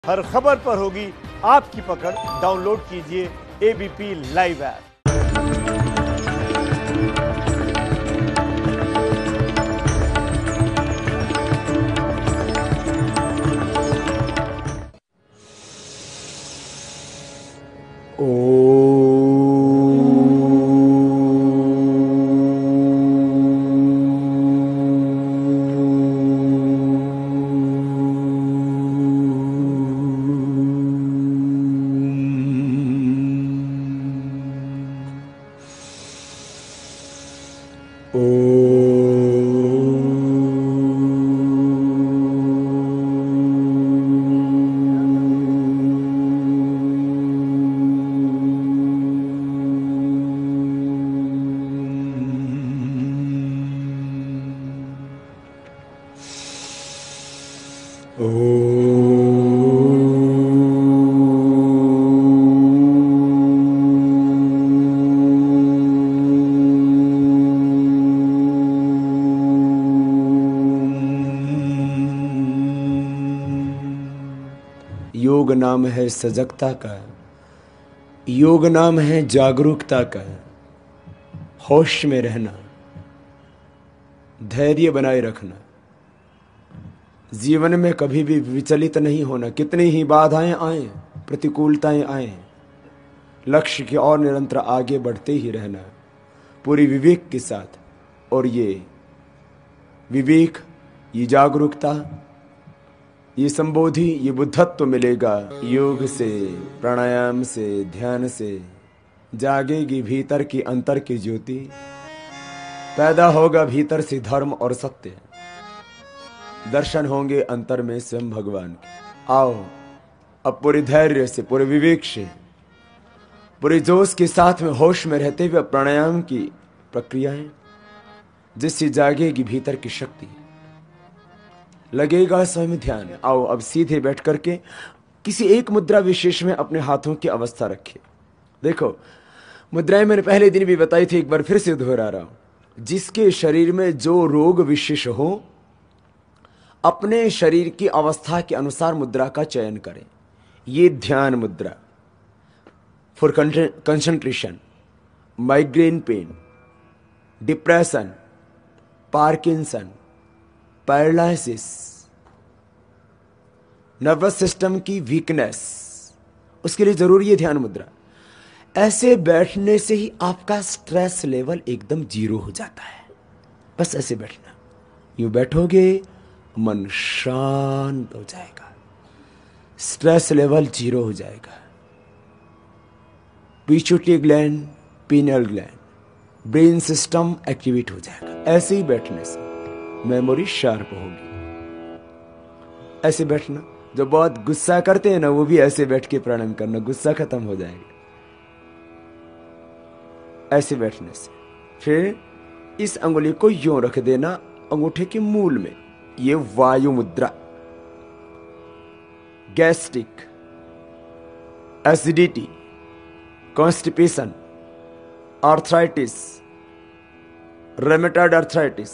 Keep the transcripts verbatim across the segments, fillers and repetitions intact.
हर खबर पर होगी आपकी पकड़। डाउनलोड कीजिए एबीपी लाइव ऐप। योग नाम है सजगता का, योग नाम है जागरूकता का, होश में रहना, धैर्य बनाए रखना, जीवन में कभी भी विचलित नहीं होना। कितनी ही बाधाएं आए, प्रतिकूलताएं आए, लक्ष्य की ओर निरंतर आगे बढ़ते ही रहना पूरी विवेक के साथ। और ये विवेक, ये जागरूकता, ये संबोधि, ये बुद्धत्व मिलेगा योग से, प्राणायाम से, ध्यान से। जागेगी भीतर की अंतर की ज्योति, पैदा होगा भीतर से धर्म और सत्य, दर्शन होंगे अंतर में स्वयं भगवान के। आओ अब पूरे धैर्य से, पूरे विवेक से, पूरे जोश के साथ में होश में रहते हुए प्राणायाम की प्रक्रियाएं, जिससे जागेगी भीतर की शक्ति, लगेगा स्वयं ध्यान। आओ अब सीधे बैठ करके किसी एक मुद्रा विशेष में अपने हाथों की अवस्था रखिए। देखो मुद्राएं मैंने पहले दिन भी बताई थी, एक बार फिर से दोहरा रहा हूं। जिसके शरीर में जो रोग विशेष हो, अपने शरीर की अवस्था के अनुसार मुद्रा का चयन करें। ये ध्यान मुद्रा for concentration, migraine pain, depression, Parkinson, paralysis, nervous system की वीकनेस, उसके लिए जरूरी है ध्यान मुद्रा। ऐसे बैठने से ही आपका स्ट्रेस लेवल एकदम जीरो हो जाता है। बस ऐसे बैठना, यूं बैठोगे मन शांत हो जाएगा, स्ट्रेस लेवल जीरो हो जाएगा। Pituitary gland, pineal gland, brain system activate हो जाएगा। ऐसे ही बैठने से मेमोरी शार्प होगी। ऐसे बैठना। जो बहुत गुस्सा करते हैं ना, वो भी ऐसे बैठ के प्राणायाम करना, गुस्सा खत्म हो जाएगा ऐसे बैठने से। फिर इस अंगुली को यूं रख देना अंगूठे के मूल में। ये वायु मुद्रा। Gastric, acidity, constipation, arthritis, rheumatoid arthritis,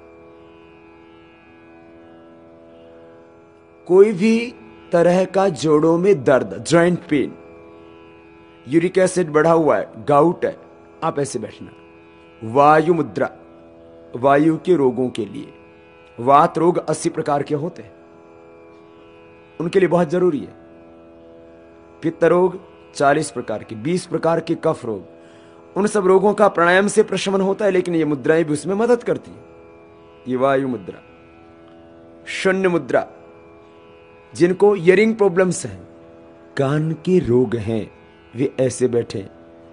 कोई भी तरह का जोड़ों में दर्द, जॉइंट पेन, यूरिक एसिड बढ़ा हुआ है, गाउट है, आप ऐसे बैठना। वायु मुद्रा, वायु के रोगों के लिए। वात रोग अस्सी प्रकार के होते हैं, उनके लिए बहुत जरूरी है। पित्त रोग चालीस प्रकार के, बीस प्रकार के कफ रोग, उन सब रोगों का प्राणायाम से प्रशमन होता है, लेकिन ये मुद्राएं भी उसमें मदद करती है। ये वायु मुद्रा। शून्य मुद्रा, जिनको हियरिंग प्रॉब्लम्स हैं, कान के रोग हैं, वे ऐसे बैठे,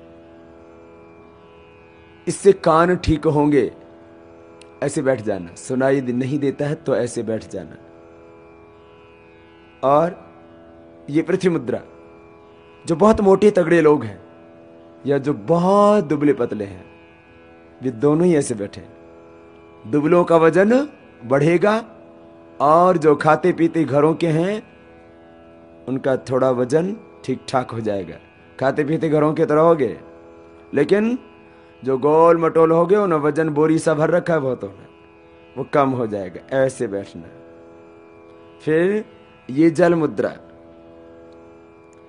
इससे कान ठीक होंगे। ऐसे बैठ जाना। सुनाई नहीं देता है तो ऐसे बैठ जाना। और ये पृथ्वी मुद्रा, जो बहुत मोटे तगड़े लोग हैं या जो बहुत दुबले पतले हैं, वे दोनों ही ऐसे बैठे। दुबलों का वजन बढ़ेगा और जो खाते पीते घरों के हैं उनका थोड़ा वजन ठीक ठाक हो जाएगा। खाते पीते घरों के तरह हो गए, लेकिन जो गोल मटोल हो गए उन्हें वजन बोरी सा भर रखा है बहुतों ने, वो कम हो जाएगा। ऐसे बैठना। फिर ये जल मुद्रा,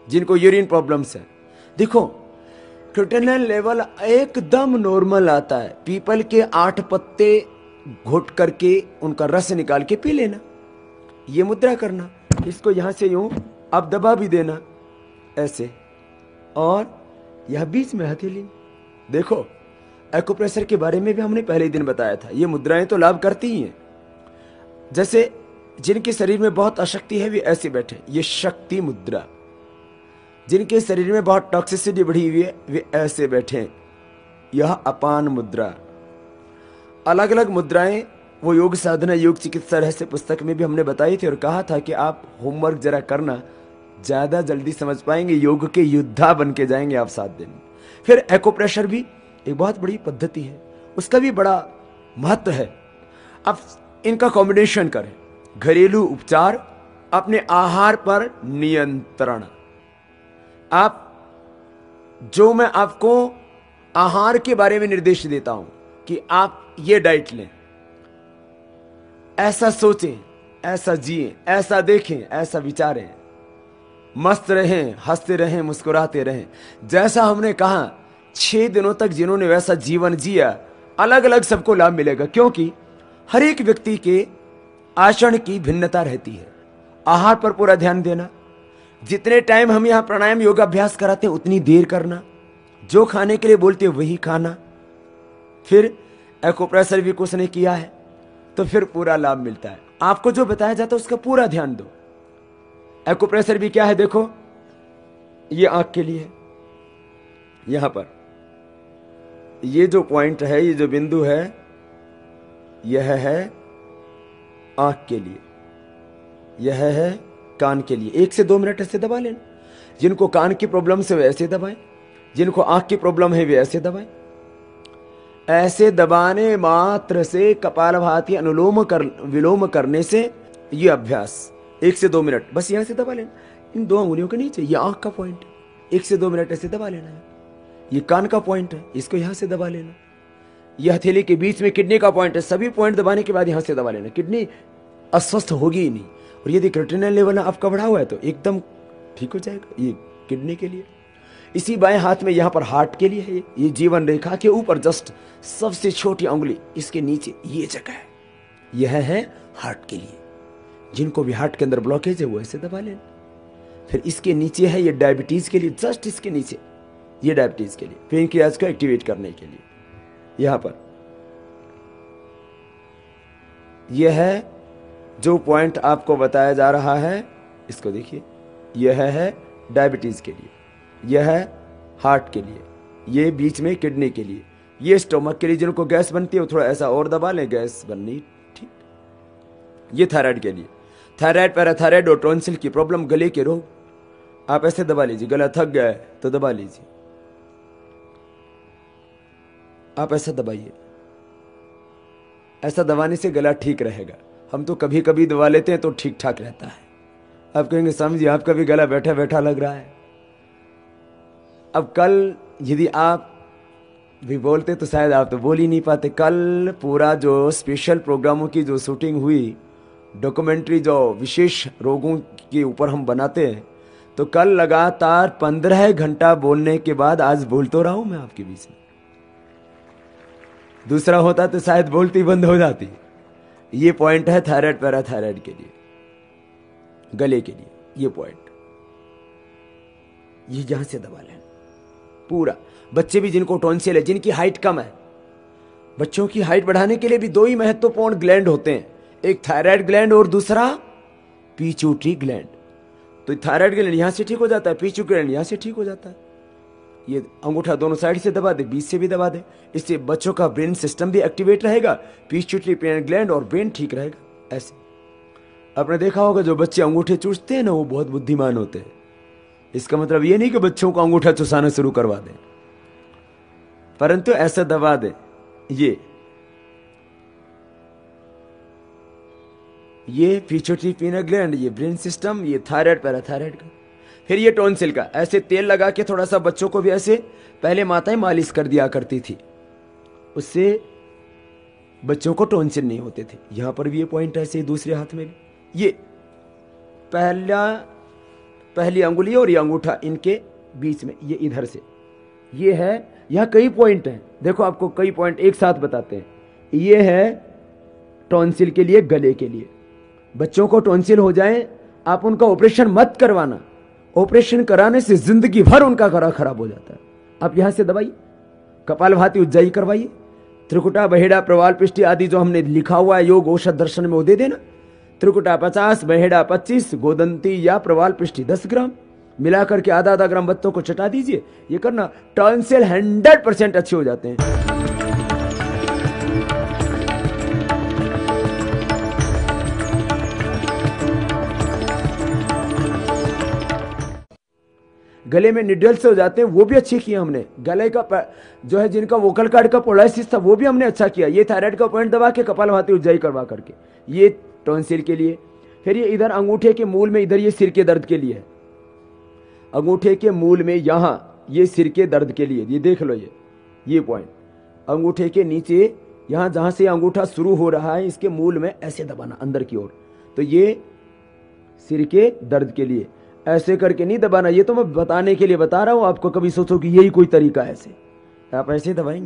जिनको यूरिन प्रॉब्लम्स है, देखो क्रिएटिनिन लेवल एकदम नॉर्मल आता है। पीपल के आठ पत्ते घोट करके उनका रस निकाल के पी लेना, ये मुद्रा करना, इसको यहां से यूं अब दबा भी देना ऐसे, और यह बीच में हथेली। देखो एक्यूप्रेशर के बारे में भी हमने पहले ही दिन बताया था, ये मुद्राएं तो लाभ करती ही हैं। जैसे जिनके शरीर में बहुत अशक्ति है वे ऐसे बैठे, ये शक्ति मुद्रा। जिनके शरीर में बहुत टॉक्सिसिटी बढ़ी हुई है वे ऐसे बैठे, यह अपान मुद्रा। अलग अलग मुद्राएं वो योग साधना योग चिकित्सा रहस्य पुस्तक में भी हमने बताई थी और कहा था कि आप होमवर्क जरा करना, ज्यादा जल्दी समझ पाएंगे, योग के योद्धा बन के जाएंगे आप सात दिन। फिर एक्यूप्रेशर भी एक बहुत बड़ी पद्धति है, उसका भी बड़ा महत्व है। अब इनका कॉम्बिनेशन करें, घरेलू उपचार, अपने आहार पर नियंत्रण। आप जो मैं आपको आहार के बारे में निर्देश देता हूं कि आप ये डाइट लें, ऐसा सोचें, ऐसा जिएं, ऐसा देखें, ऐसा विचारें, मस्त रहें, हंसते रहें, मुस्कुराते रहें। जैसा हमने कहा छह दिनों तक जिन्होंने वैसा जीवन जिया, अलग अलग सबको लाभ मिलेगा, क्योंकि हर एक व्यक्ति के आचरण की भिन्नता रहती है। आहार पर पूरा ध्यान देना, जितने टाइम हम यहां प्राणायाम योगाभ्यास कराते हैं उतनी देर करना, जो खाने के लिए बोलते हैं वही खाना। फिर एक्यूप्रेशर भी कुछ ने किया है तो फिर पूरा लाभ मिलता है। आपको जो बताया जाता है उसका पूरा ध्यान दो। एक्यूप्रेशर भी क्या है, देखो ये आंख के लिए है, यहां पर ये जो पॉइंट है, ये जो बिंदु है, यह है आंख के लिए, यह है कान के लिए। एक से दो मिनट ऐसे दबा लेना। जिनको कान की प्रॉब्लम से वे ऐसे दबाएं, जिनको आंख की प्रॉब्लम है वे ऐसे दबाएं। ऐसे दबाने मात्र से कपालभाति अनुलोम कर विलोम करने से ये अभ्यास एक से दो मिनट बस यहां से दबा लेना, इन दो अंगुलियों के नीचे, ये आंख का पॉइंट है, एक से दो मिनट ऐसे दबा लेना है। ये कान का पॉइंट है, इसको यहां से दबा लेना। यह हथेली के बीच में किडनी का पॉइंट है, सभी पॉइंट दबाने के बाद यहां से दबा लेना। किडनी अस्वस्थ होगी ही नहीं, और यदि क्रिएटिनिन लेवल आपका बढ़ा हुआ है तो एकदम ठीक हो जाएगा। ये किडनी के लिए, इसी बाएं हाथ में यहां पर हार्ट के लिए है, ये, ये जीवन रेखा के ऊपर जस्ट सबसे छोटी उंगली इसके नीचे ये जगह है, यह है हार्ट के लिए। जिनको भी हार्ट के अंदर ब्लॉकेज है वो ऐसे दबा लेना। फिर इसके नीचे है ये डायबिटीज के लिए, जस्ट इसके नीचे ये डायबिटीज के लिए, पेनक्रियाज को एक्टिवेट करने के लिए। यहां पर यह है जो पॉइंट आपको बताया जा रहा है, इसको देखिए, यह है डायबिटीज के लिए, यह है हार्ट के लिए, ये बीच में किडनी के लिए, ये स्टोमक के लिए। जिनको गैस बनती है वो थोड़ा ऐसा और दबा लें, गैस बननी ठीक। ये थायराइड के लिए, थायराइड, पैराथायराइड और टॉन्सिल की प्रॉब्लम, गले के रोग, आप ऐसे दबा लीजिए। गला थक गया है तो दबा लीजिए, आप ऐसा दबाइए, ऐसा दबाने से गला ठीक रहेगा। हम तो कभी कभी दबा लेते हैं तो ठीक ठाक रहता है। आप कहेंगे समझिए आपका भी गला बैठा बैठा लग रहा है। अब कल यदि आप भी बोलते तो शायद आप तो बोल ही नहीं पाते। कल पूरा जो स्पेशल प्रोग्रामों की जो शूटिंग हुई, डॉक्यूमेंट्री जो विशेष रोगों के ऊपर हम बनाते हैं, तो कल लगातार पंद्रह घंटा बोलने के बाद आज बोल तो रहा हूं मैं आपके बीच में। दूसरा होता तो शायद बोलती बंद हो जाती। ये पॉइंट है थायराइड पैराथायराइड के लिए, गले के लिए, ये पॉइंट, ये यहां से दबा लें पूरा। बच्चे भी जिनको टॉन्सिल है, जिनकी हाइट कम है, बच्चों की हाइट बढ़ाने के लिए भी दो ही महत्वपूर्ण ग्लैंड होते हैं, एक थायराइड ग्लैंड और दूसरा पिट्यूटरी ग्लैंड। तो थायराइड ग्लैंड यहां से ठीक हो जाता है, पिट्यूटरी ग्लैंड यहां से ठीक हो जाता है। ये अंगूठा दोनों साइड से दबा दे, बीच से भी दबा दे, इससे बच्चों का ब्रेन सिस्टम भी एक्टिवेट रहेगा, पिट्यूटरी ग्लैंड और ब्रेन ठीक रहेगा। ऐसे आपने देखा होगा जो बच्चे अंगूठे चूसते हैं ना, वो बहुत बुद्धिमान होते हैं। इसका मतलब ये नहीं कि बच्चों को अंगूठा चुसाना शुरू करवा दें, परंतु ऐसा दबा दे। ये ये पिट्यूटरी पीनल ग्लैंड, ये ब्रेन सिस्टम, ये थायराइड पैराथायराइड का। फिर ये टॉन्सिल का, ऐसे तेल लगा के थोड़ा सा बच्चों को भी ऐसे पहले माताएं मालिश कर दिया करती थी, उससे बच्चों को टॉन्सिल नहीं होते थे। यहां पर भी ये पॉइंट ऐसे, दूसरे हाथ में भी। ये पहला पहली अंगुली और ये अंगूठा इनके बीच में, ये इधर से, ये है, यहां कई पॉइंट हैं, देखो आपको कई पॉइंट एक साथ बताते हैं। ये है टॉन्सिल के लिए, गले के लिए। बच्चों को टॉन्सिल हो जाए, आप उनका ऑपरेशन मत करवाना, ऑपरेशन कराने से जिंदगी भर उनका गला खराब हो जाता है। आप यहां से दबाइए, कपालभाति उज्जाई करवाइए, त्रिकुटा बहेड़ा प्रवाल पृष्ठि आदि जो हमने लिखा हुआ है योग औषध दर्शन में वो दे देना। त्रिकुटा पचास, बहेड़ा पच्चीस, गोदंती या प्रवाल पृष्ठि दस ग्राम मिलाकर के आधा आधा ग्राम बच्चों को चटा दीजिए। ये करना, टॉन्सिल हंड्रेड परसेंट अच्छे हो जाते हैं। गले में निडल से हो जाते हैं, वो भी अच्छे किए हमने। गले का जो है, जिनका वोकल कार्ड का पोलाइसिस था, वो भी हमने अच्छा किया। ये थायराइड का पॉइंट दबा के कपालभाति उज्जाई करवा करके, ये टॉन्सिल के लिए। फिर ये इधर अंगूठे के मूल में, इधर ये सिर के दर्द के लिए है। अंगूठे के मूल में यहां ये सिर के दर्द के लिए, ये देख लो, ये ये पॉइंट अंगूठे के नीचे, यहां जहां से अंगूठा शुरू हो रहा है, इसके मूल में ऐसे दबाना अंदर की ओर। तो ये सिर के दर्द के लिए ऐसे करके नहीं दबाना, ये तो मैं बताने के लिए बता रहा हूं आपको। कभी सोचो कि यही कोई तरीका है, ऐसे आप ऐसे दबाएंगे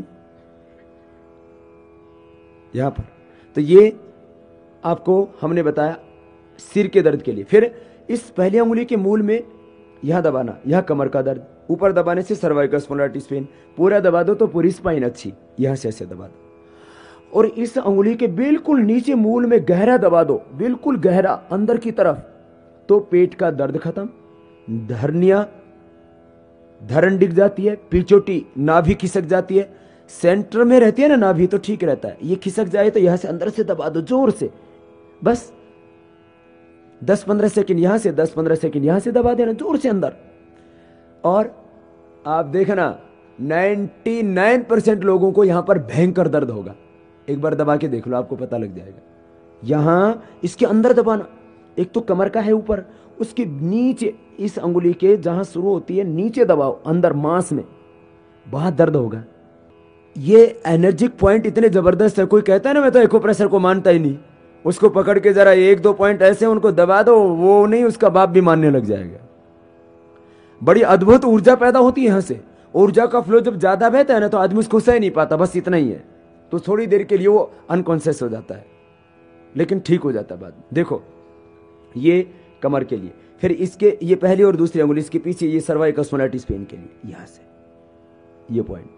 यहां पर। तो ये आपको हमने बताया सिर के दर्द के लिए। फिर इस पहली अंगुली के मूल में यहां दबाना, यहां कमर का दर्द, ऊपर दबाने से सर्वाइकल स्पॉन्डिलाइटिस पेन। पूरा दबा दो तो पूरी स्पाइन अच्छी, यहां से ऐसे दबा दो। और इस अंगुली के बिल्कुल नीचे मूल में गहरा दबा दो, बिल्कुल गहरा अंदर की तरफ, तो पेट का दर्द खत्म, धर्निया धरण दिख जाती है, पिचोटी नाभि खिसक जाती है। सेंटर में रहती है ना नाभि, तो ठीक रहता है। ये खिसक जाए तो यहां से अंदर से दबा दो जोर से, बस दस पंद्रह सेकंड यहां से, दस पंद्रह सेकंड यहां से दबा देना जोर से अंदर। और आप देखना निन्यानवे परसेंट लोगों को यहां पर भयंकर दर्द होगा। एक बार दबा के देख लो, आपको पता लग जाएगा। यहां इसके अंदर दबाना, एक तो कमर का है ऊपर, उसके नीचे इस अंगुली के जहां शुरू होती है नीचे दबाओ, अंदर मांस में, बहुत दर्द होगा। ये एनर्जिक पॉइंट इतने जबरदस्त है, कोई कहता है ना मैं तो एक्यूप्रेशर को मानता ही नहीं, उसको पकड़ के जरा एक दो पॉइंट ऐसे उनको दबा दो, वो नहीं उसका बाप भी मानने लग जाएगा। बड़ी अद्भुत ऊर्जा पैदा होती है यहां से। ऊर्जा का फ्लो जब ज्यादा बहता है ना, तो आदमी उसको सह नहीं पाता, बस इतना ही है। तो थोड़ी देर के लिए वो अनकॉन्शियस हो जाता है, लेकिन ठीक हो जाता है बाद में। देखो ये कमर के लिए। फिर इसके ये पहली और दूसरी अंगुली, इसके पीछे ये सर्वाइकल स्पॉन्डिलाइटिस पेन के लिए, यहां से ये पॉइंट,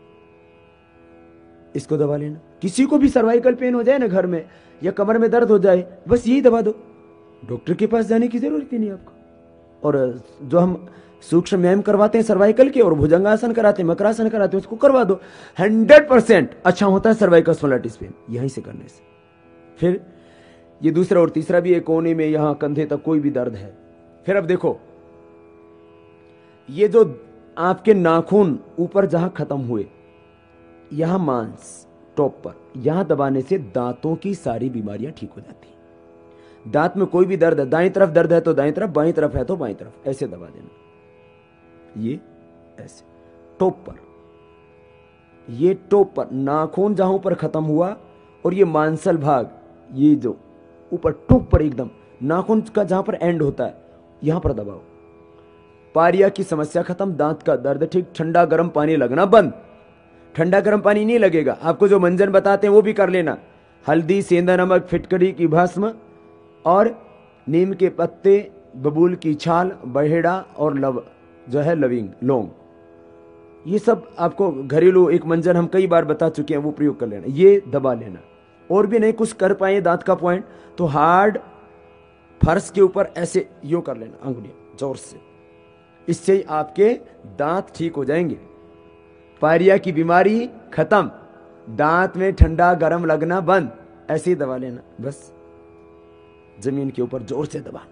इसको दबा लेना। किसी को भी सर्वाइकल पेन हो जाए ना घर में, या कमर में दर्द हो जाए, बस यही दबा दो, डॉक्टर के पास जाने की जरूरत ही नहीं आपको। और जो हम सूक्ष्म व्यायाम करवाते हैं सर्वाइकल के, और भुजंगासन कराते हैं, मकरासन कराते हैं, उसको करवा दो। हंड्रेड परसेंट अच्छा होता है सर्वाइकल स्पॉन्डिलाइटिस पेन यहीं से करने से। फिर ये दूसरा और तीसरा भी, एक कोने में यहां कंधे तक कोई भी दर्द है। फिर अब देखो, ये जो आपके नाखून ऊपर जहां खत्म हुए, यहां मांस टॉप पर, यहां दबाने से दांतों की सारी बीमारियां ठीक हो जाती हैं। दांत में कोई भी दर्द है, दाईं तरफ दर्द है तो दाईं तरफ, बाईं तरफ है तो बाईं तरफ, ऐसे दबा देना। ये ऐसे टॉप पर, ये टॉप पर नाखून जहां पर खत्म हुआ, और ये मांसल भाग, ये जो ऊपर टॉप पर एकदम नाखून का जहां पर एंड होता है, यहां पर दबाओ। पारिया की समस्या खत्म, दांत का दर्द ठीक, ठंडा गर्म पानी लगना बंद। ठंडा गर्म पानी नहीं लगेगा, आपको जो मंजन बताते हैं वो भी कर लेना। हल्दी, सेंधा नमक, फिटकरी की भस्म और नीम के पत्ते, बबूल की छाल, बहेड़ा और लव जो है लविंग, लौंग, ये सब आपको घरेलू एक मंजन हम कई बार बता चुके हैं, वो प्रयोग कर लेना, ये दबा लेना। और भी नहीं कुछ कर पाए दांत का पॉइंट, तो हार्ड फर्श के ऊपर ऐसे यो कर लेना अंगुलियां जोर से, इससे आपके दांत ठीक हो जाएंगे। पायरिया की बीमारी खत्म, दांत में ठंडा गरम लगना बंद, ऐसे ही दबा लेना, बस जमीन के ऊपर जोर से दबाना।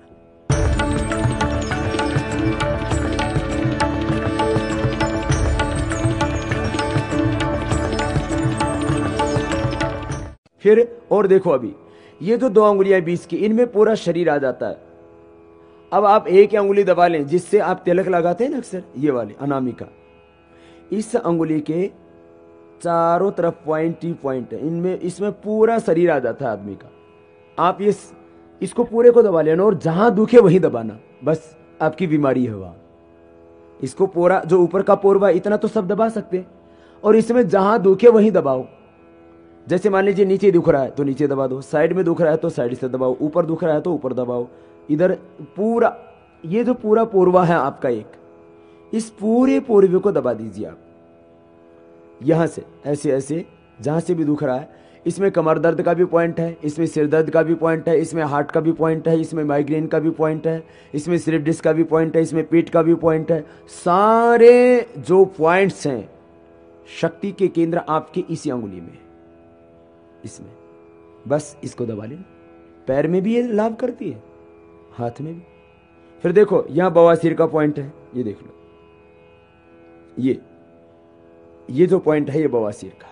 फिर और देखो, अभी ये जो दो अंगुलियां बीच की, इनमें पूरा शरीर आ जाता है। अब आप एक अंगुली दबा लें, जिससे आप तिलक लगाते हैं ना अक्सर, ये वाली अनामिका, इस अंगुली के चारों तरफ पॉइंट ही पॉइंट है, इनमें इसमें पूरा शरीर आ जाता है आदमी का। आप ये इसको पूरे को दबा लेना, और जहां दुखे वहीं दबाना, बस आपकी बीमारी है वहां। इसको पोरा जो ऊपर का पोरवा इतना तो सब दबा सकते हैं, और इसमें जहां दुखे वहीं दबाओ। जैसे मान लीजिए नीचे दुख रहा है तो नीचे दबा दो, साइड में दुख रहा है तो साइड से दबाओ, ऊपर दुख रहा है तो ऊपर दबाओ, इधर पूरा ये जो पूरा पोरवा है आपका एक, इस पूरे पोरवे को दबा दीजिए आप यहां से ऐसे ऐसे, जहां से भी दुख रहा है। इसमें कमर दर्द का भी पॉइंट है, इसमें सिर दर्द का भी पॉइंट है, इसमें हार्ट का भी पॉइंट है, इसमें माइग्रेन का भी पॉइंट है, इसमें स्लिप डिस्क का भी पॉइंट है, इसमें पेट का भी पॉइंट है। सारे जो पॉइंट्स हैं, शक्ति के केंद्र आपके इसी अंगुली में, इसमें बस इसको दबा लेना। पैर में भी ये लाभ करती है, हाथ में भी। फिर देखो यहां बवासीर का पॉइंट है, ये देख लो, ये ये जो पॉइंट है ये बवासीर का।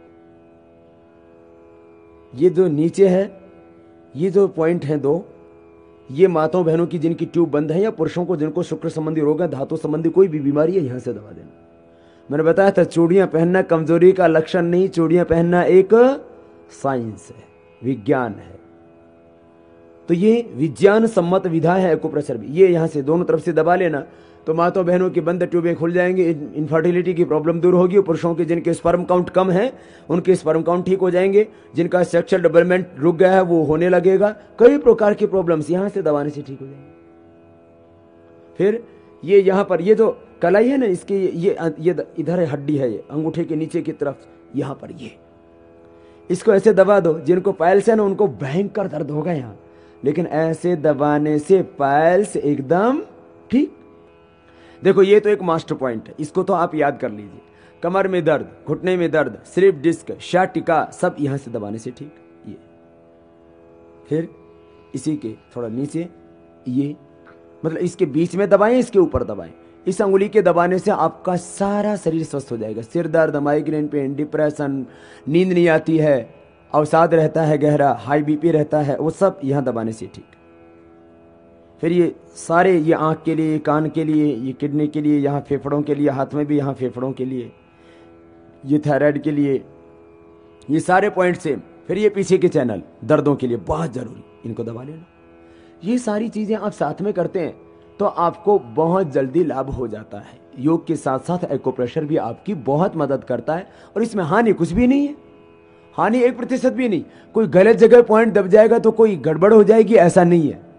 ये जो नीचे है, ये जो पॉइंट है दो, ये माताओं बहनों की जिनकी ट्यूब बंद है, या पुरुषों को जिनको शुक्र संबंधी रोग है, धातु संबंधी कोई भी बीमारी है, यहां से दबा देना। मैंने बताया था चूड़ियां पहनना कमजोरी का लक्षण नहीं, चूड़ियां पहनना एक साइंस है, विज्ञान है। तो ये विज्ञान सम्मत विधा है एक्यूप्रेशर भी। ये यहां से दोनों तरफ से दबा लेना तो माताओं बहनों की बंद ट्यूबें खुल जाएंगे, इनफर्टिलिटी की प्रॉब्लम दूर होगी। पुरुषों के जिनके स्पर्म काउंट कम है उनके स्पर्म काउंट ठीक हो जाएंगे, जिनका सेक्सुअल डेवलपमेंट रुक गया है वो होने लगेगा। कई प्रकार की प्रॉब्लम्स यहां से दबाने से ठीक हो जाएंगे। फिर ये यहां पर ये जो कलाई है ना, इसकी ये ये इधर हड्डी है, ये अंगूठे के नीचे की तरफ, यहां पर ये इसको ऐसे दबा दो। जिनको पाइल्स है ना उनको भयंकर दर्द होगा यहां, लेकिन ऐसे दबाने से पाइल्स एकदम ठीक। देखो ये तो एक मास्टर पॉइंट है, इसको तो आप याद कर लीजिए। कमर में दर्द, घुटने में दर्द, स्लिप डिस्क, शाटिका, सब यहां से दबाने से ठीक। ये फिर इसी के थोड़ा नीचे, ये मतलब इसके बीच में दबाएं, इसके ऊपर दबाएं। इस अंगुली के दबाने से आपका सारा शरीर स्वस्थ हो जाएगा। सिर दर्द, माइग्रेन पेन, डिप्रेशन, नींद नहीं आती है, अवसाद रहता है गहरा, हाई बीपी रहता है, वो सब यहां दबाने से ठीक। फिर ये सारे, ये आंख के लिए, कान के लिए, ये किडनी के लिए, यहाँ फेफड़ों के लिए, हाथ में भी यहाँ फेफड़ों के लिए, ये थायराइड के लिए, ये सारे पॉइंट से। फिर ये पीछे के चैनल दर्दों के लिए बहुत जरूरी, इनको दबा लेना। ये सारी चीजें आप साथ में करते हैं तो आपको बहुत जल्दी लाभ हो जाता है। योग के साथ साथ एक्यूप्रेशर भी आपकी बहुत मदद करता है, और इसमें हानि कुछ भी नहीं है, हानि एक प्रतिशत भी नहीं। कोई गलत जगह पॉइंट दब जाएगा तो कोई गड़बड़ हो जाएगी, ऐसा नहीं है।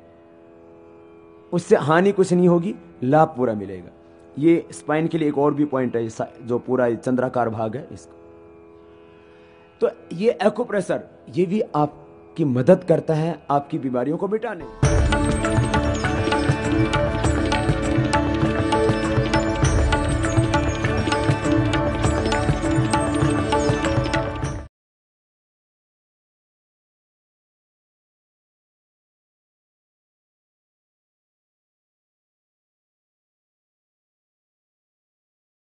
उससे हानि कुछ नहीं होगी, लाभ पूरा मिलेगा। ये स्पाइन के लिए एक और भी पॉइंट है, जो पूरा चंद्राकार भाग है इसको। तो ये एक्यूप्रेशर ये भी आपकी मदद करता है आपकी बीमारियों को मिटाने में।